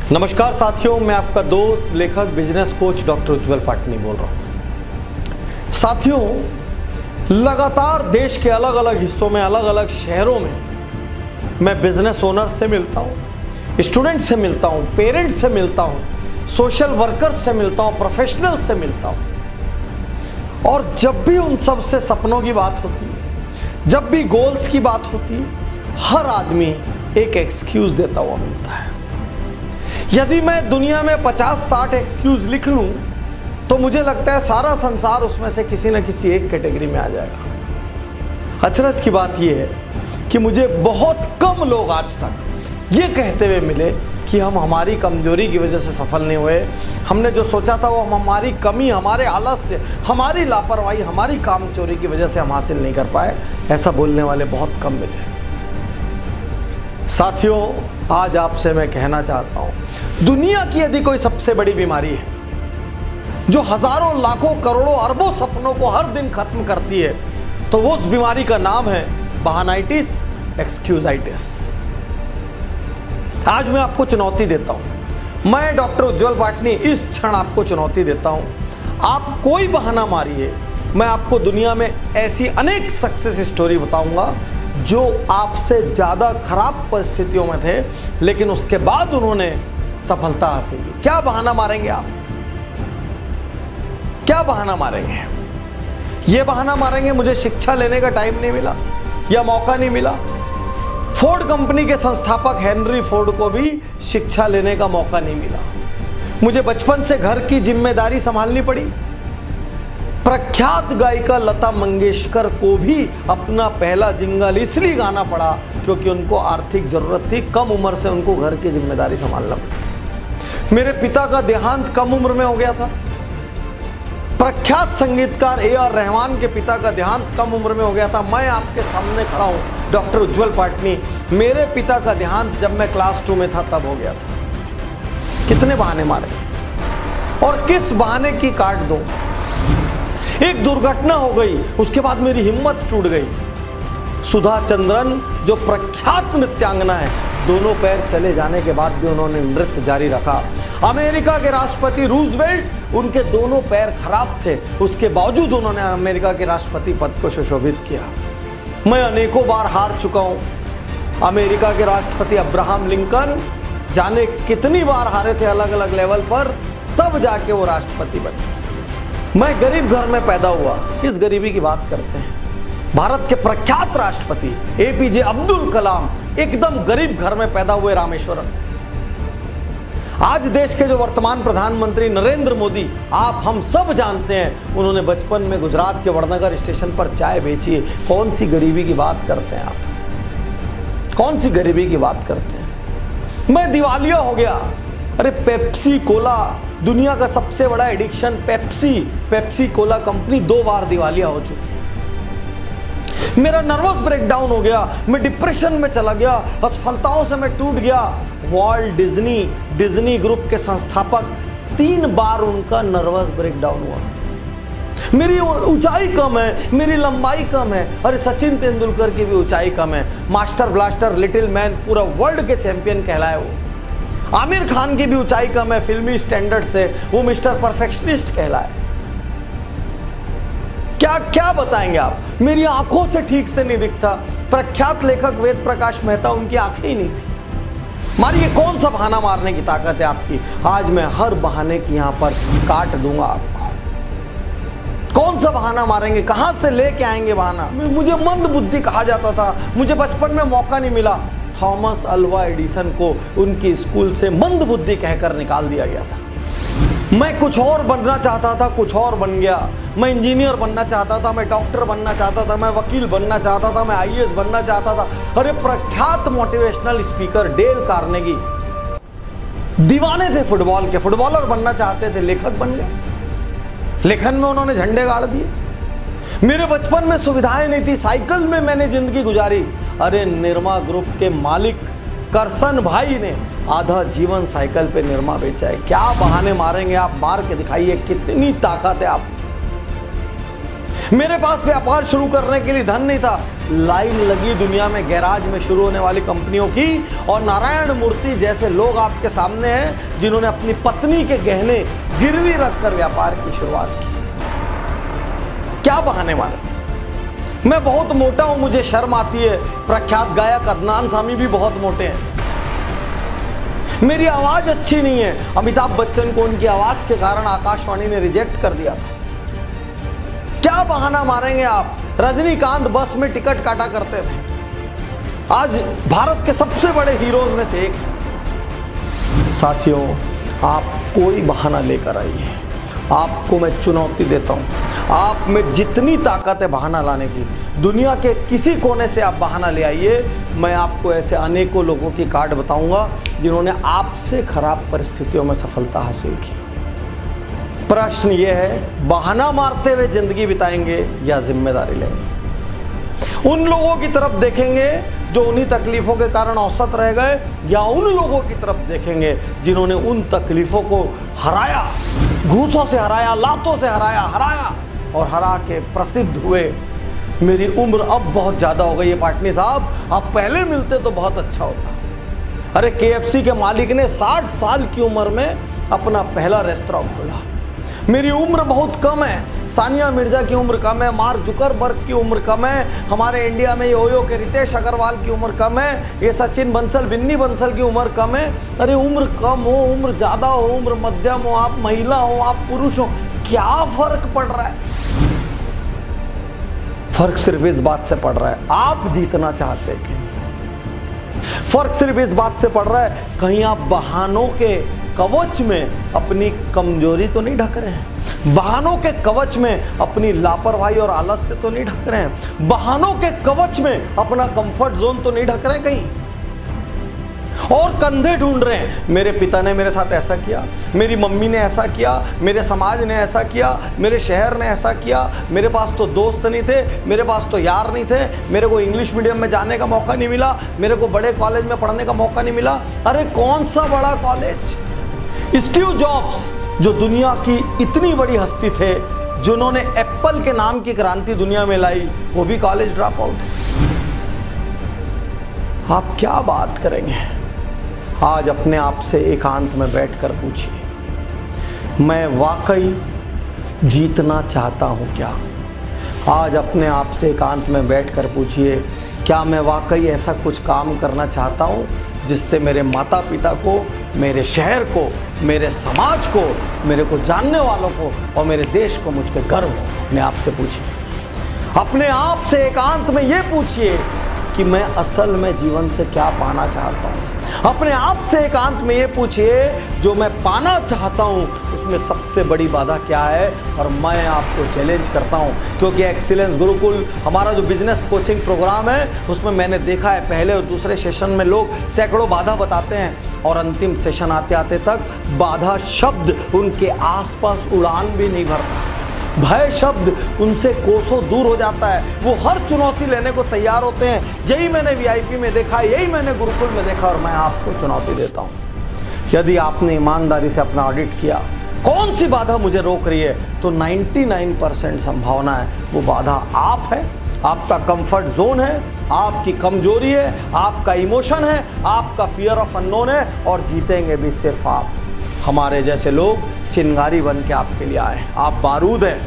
नमस्कार साथियों, मैं आपका दोस्त लेखक business coach doctor Ujjwal Patni बोल रहा हूँ। साथियों, लगातार देश के अलग अलग हिस्सों में, अलग अलग शहरों में मैं बिजनेस ओनर से मिलता हूँ, स्टूडेंट से मिलता हूँ, पेरेंट्स से मिलता हूँ, सोशल वर्कर्स से मिलता हूँ, प्रोफेशनल से मिलता हूँ। और जब भी उन सब से सपनों की बात होती है, जब भी गोल्स की बात होती है, हर आदमी एक एक्सक्यूज देता हुआ मिलता है। यदि मैं दुनिया में 50-60 एक्सक्यूज लिख लूं तो मुझे लगता है सारा संसार उसमें से किसी न किसी एक कैटेगरी में आ जाएगा। अचरज की बात यह है कि मुझे बहुत कम लोग आज तक ये कहते हुए मिले कि हम हमारी कमजोरी की वजह से सफल नहीं हुए, हमने जो सोचा था वो हम हमारी कमी, हमारे आलस्य, हमारी लापरवाही, हमारी कामचोरी की वजह से हम हासिल नहीं कर पाए। ऐसा बोलने वाले बहुत कम मिले। साथियों, आज आपसे मैं कहना चाहता हूं, दुनिया की यदि कोई सबसे बड़ी बीमारी है जो हजारों, लाखों, करोड़ों, अरबों सपनों को हर दिन खत्म करती है, तो वो उस बीमारी का नाम है बहानाइटिस, एक्सक्यूजाइटिस। आज मैं आपको चुनौती देता हूं, मैं डॉक्टर उज्जवल पाटनी इस क्षण आपको चुनौती देता हूं, आप कोई बहाना मारिए, मैं आपको दुनिया में ऐसी अनेक सक्सेस स्टोरी बताऊंगा जो आपसे ज्यादा खराब परिस्थितियों में थे लेकिन उसके बाद उन्होंने सफलता हासिल की। क्या बहाना मारेंगे आप? क्या बहाना मारेंगे? ये बहाना मारेंगे मुझे शिक्षा लेने का टाइम नहीं मिला या मौका नहीं मिला। फोर्ड कंपनी के संस्थापक हेनरी फोर्ड को भी शिक्षा लेने का मौका नहीं मिला। मुझे बचपन से घर की जिम्मेदारी संभालनी पड़ी। प्रख्यात गायिका लता मंगेशकर को भी अपना पहला जिंगल इसलिए गाना पड़ा क्योंकि उनको आर्थिक जरूरत थी। कम उम्र से उनको घर की जिम्मेदारी संभालना पड़ी। मेरे पिता का देहांत कम उम्र में हो गया था। प्रख्यात संगीतकार A.R. रहमान के पिता का देहांत कम उम्र में हो गया था। मैं आपके सामने खड़ा हूं डॉक्टर उज्जवल पाटनी, मेरे पिता का देहांत जब मैं क्लास 2 में था तब हो गया था। कितने बहाने मारे और किस बहाने की काट दो। एक दुर्घटना हो गई, उसके बाद मेरी हिम्मत टूट गई। सुधा चंद्रन जो प्रख्यात नृत्यांगना है, दोनों पैर चले जाने के बाद भी उन्होंने नृत्य जारी रखा। अमेरिका के राष्ट्रपति रूजवेल्ट, उनके दोनों पैर खराब थे, उसके बावजूद उन्होंने अमेरिका के राष्ट्रपति पद को सुशोभित किया। मैं अनेकों बार हार चुका हूं। अमेरिका के राष्ट्रपति अब्राहम लिंकन जाने कितनी बार हारे थे अलग अलग लेवल पर, तब जाके वो राष्ट्रपति बने। मैं गरीब घर में पैदा हुआ। किस गरीबी की बात करते हैं? भारत के प्रख्यात राष्ट्रपति APJ अब्दुल कलाम एकदम गरीब घर में पैदा हुए रामेश्वरम। आज देश के जो वर्तमान प्रधानमंत्री नरेंद्र मोदी, आप हम सब जानते हैं, उन्होंने बचपन में गुजरात के वडनगर स्टेशन पर चाय बेची है। कौन सी गरीबी की बात करते हैं आप? कौन सी गरीबी की बात करते हैं? मैं दिवालिया हो गया। अरे पेप्सी कोला, दुनिया का सबसे बड़ा एडिक्शन पेप्सी कोला कंपनी 2 बार दिवालिया हो चुकी है। मेरा नर्वस ब्रेकडाउन हो गया, मैं डिप्रेशन में चला गया, असफलताओं से मैं टूट गया। वॉल्ट डिज्नी ग्रुप के संस्थापक 3 बार उनका नर्वस ब्रेकडाउन हुआ। मेरी ऊंचाई कम है, मेरी लंबाई कम है। अरे सचिन तेंदुलकर की भी ऊंचाई कम है। मास्टर ब्लास्टर, लिटिल मैन, पूरा वर्ल्ड के चैंपियन कहलाए वो। आमिर खान की भी ऊंचाई कम है फिल्मी स्टैंडर्ड से, वो मिस्टर परफेक्शनिस्ट कहलाए। क्या क्या बताएंगे आप? मेरी आंखों से ठीक से नहीं दिखता। प्रख्यात लेखक वेद प्रकाश मेहता, उनकी आंखें ही नहीं थी। मारिए, कौन सा बहाना मारने की ताकत है आपकी? आज मैं हर बहाने की यहां पर काट दूंगा आपको। कौन सा बहाना मारेंगे? कहां से लेके आएंगे बहाना? मुझे मंद बुद्धि कहा जाता था, मुझे बचपन में मौका नहीं मिला। थॉमस अल्वा एडिसन को उनकी स्कूल से मंद बुद्धि कहकर निकाल दिया गया था। मैं कुछ और बनना चाहता था, कुछ और बन गया। मैं इंजीनियर बनना चाहता था, मैं डॉक्टर बनना चाहता था, मैं वकील बनना चाहता था, मैं IAS बनना चाहता था। अरे प्रख्यात मोटिवेशनल स्पीकर डेल कार्नेगी दीवाने थे फुटबॉल के, फुटबॉलर बनना चाहते थे, लेखक बन गए। लेखन में उन्होंने झंडे गाड़ दिए। मेरे बचपन में सुविधाएं नहीं थी, साइकिल में मैंने जिंदगी गुजारी। अरे निरमा ग्रुप के मालिक करसन भाई ने आधा जीवन साइकिल पे निरमा बेचा है। क्या बहाने मारेंगे आप? मार के दिखाइए, कितनी ताकत है आप। मेरे पास व्यापार शुरू करने के लिए धन नहीं था, लाइन लगी दुनिया में गैराज में शुरू होने वाली कंपनियों की, और नारायण मूर्ति जैसे लोग आपके सामने हैं जिन्होंने अपनी पत्नी के गहने गिरवी रखकर व्यापार की शुरुआत की। क्या बहाने मारे? मैं बहुत मोटा हूं, मुझे शर्म आती है। प्रख्यात गायक अदनान सामी भी बहुत मोटे हैं। मेरी आवाज अच्छी नहीं है। अमिताभ बच्चन को उनकी आवाज के कारण आकाशवाणी ने रिजेक्ट कर दिया था। क्या बहाना मारेंगे आप? रजनीकांत बस में टिकट काटा करते थे, आज भारत के सबसे बड़े हीरोज में से एक है। साथियों, आप कोई बहाना लेकर आइए, आपको मैं चुनौती देता हूं। आप में जितनी ताकत है बहाना लाने की, दुनिया के किसी कोने से आप बहाना ले आइए। मैं आपको ऐसे अनेकों लोगों की कार्ड बताऊंगा जिन्होंने आपसे खराब परिस्थितियों में सफलता हासिल की। प्रश्न यह है, बहाना मारते हुए जिंदगी बिताएंगे या जिम्मेदारी लेंगे? उन लोगों की तरफ देखेंगे जो उन्हीं तकलीफों के कारण औसत रह गए, या उन लोगों की तरफ देखेंगे जिन्होंने उन तकलीफों को हराया, घूसों से हराया, लातों से हराया और हरा के प्रसिद्ध हुए। मेरी उम्र अब बहुत ज़्यादा हो गई है पाटनी साहब, आप पहले मिलते तो बहुत अच्छा होता। अरे KFC के मालिक ने 60 साल की उम्र में अपना पहला रेस्तरां खोला। मेरी उम्र बहुत कम है, सानिया मिर्जा की उम्र कम है, मार्क जुकरबर्ग की उम्र कम है, हमारे इंडिया में ये ओयो के रितेश अग्रवाल की उम्र कम है, ये सचिन बंसल, बिन्नी बंसल की उम्र कम है। अरे उम्र कम हो, उम्र ज़्यादा हो, उम्र मध्यम हो, आप महिला हो, आप पुरुष हो, क्या फर्क पड़ रहा है? फर्क सिर्फ इस बात से पड़ रहा है, आप जीतना चाहते हैं कि? फर्क सिर्फ इस बात से पड़ रहा है, कहीं आप बहानों के कवच में अपनी कमजोरी तो नहीं ढक रहे हैं? बहानों के कवच में अपनी लापरवाही और आलस्य तो नहीं ढक रहे हैं? बहानों के कवच में अपना कंफर्ट जोन तो नहीं ढक रहे कहीं? और कंधे ढूंढ रहे हैं, मेरे पिता ने मेरे साथ ऐसा किया, मेरी मम्मी ने ऐसा किया, मेरे समाज ने ऐसा किया, मेरे शहर ने ऐसा किया, मेरे पास तो दोस्त नहीं थे, मेरे पास तो यार नहीं थे, मेरे को इंग्लिश मीडियम में जाने का मौका नहीं मिला, मेरे को बड़े कॉलेज में पढ़ने का मौका नहीं मिला। अरे कौन सा बड़ा कॉलेज? स्टीव जॉब्स जो दुनिया की इतनी बड़ी हस्ती थे, जिन्होंने एप्पल के नाम की क्रांति दुनिया में लाई, वो भी कॉलेज ड्रॉप आउट है। आप क्या बात करेंगे? आज अपने आप से एकांत में बैठकर पूछिए, मैं वाकई जीतना चाहता हूं क्या? आज अपने आप से एकांत में बैठकर पूछिए, क्या मैं वाकई ऐसा कुछ काम करना चाहता हूं जिससे मेरे माता पिता को, मेरे शहर को, मेरे समाज को, मेरे को जानने वालों को और मेरे देश को मुझ पर गर्व हो? अपने आप से पूछिए। अपने आप से एकांत में ये पूछिए कि मैं असल में जीवन से क्या पाना चाहता हूँ। अपने आप से एकांत में ये पूछिए, जो मैं पाना चाहता हूँ उसमें सबसे बड़ी बाधा क्या है? और मैं आपको चैलेंज करता हूँ, क्योंकि एक्सीलेंस गुरुकुल हमारा जो बिजनेस कोचिंग प्रोग्राम है, उसमें मैंने देखा है पहले और दूसरे सेशन में लोग सैकड़ों बाधा बताते हैं और अंतिम सेशन आते आते तक बाधा शब्द उनके आसपास उड़ान भी नहीं भरता। भय शब्द उनसे कोसों दूर हो जाता है, वो हर चुनौती लेने को तैयार होते हैं। यही मैंने VIP में देखा, यही मैंने गुरुकुल में देखा, और मैं आपको चुनौती देता हूँ। यदि आपने ईमानदारी से अपना ऑडिट किया, कौन सी बाधा मुझे रोक रही है, तो 99% संभावना है वो बाधा आप है, आपका कंफर्ट जोन है, आपकी कमजोरी है, आपका इमोशन है, आपका फियर ऑफ अननोन है, और जीतेंगे भी सिर्फ आप। हमारे जैसे लोग चिंगारी बन के आपके लिए आए। आप बारूद हैं,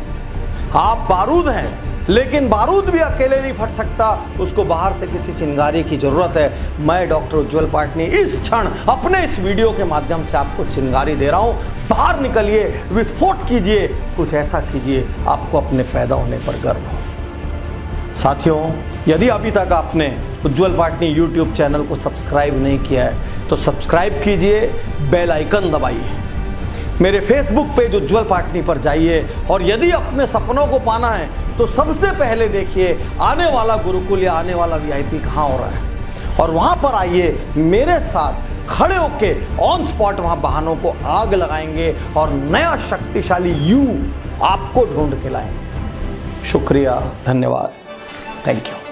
आप बारूद हैं, लेकिन बारूद भी अकेले नहीं फट सकता, उसको बाहर से किसी चिंगारी की जरूरत है। मैं डॉक्टर उज्जवल पाटनी इस क्षण अपने इस वीडियो के माध्यम से आपको चिंगारी दे रहा हूं। बाहर निकलिए, विस्फोट कीजिए, कुछ ऐसा कीजिए आपको अपने पैदा होने पर गर्व हो। साथियों, यदि अभी तक आपने उज्जवल पाटनी YouTube चैनल को सब्सक्राइब नहीं किया है तो सब्सक्राइब कीजिए, बेल आइकन दबाइए। मेरे फेसबुक पेज उज्जवल पाटनी पर जाइए, और यदि अपने सपनों को पाना है तो सबसे पहले देखिए आने वाला गुरुकुल या आने वाला VIP कहाँ हो रहा है, और वहाँ पर आइए, मेरे साथ खड़े होके ऑन स्पॉट वहाँ बहानों को आग लगाएंगे और नया शक्तिशाली यू आपको ढूंढ के लाएंगे। शुक्रिया, धन्यवाद, थैंक यू।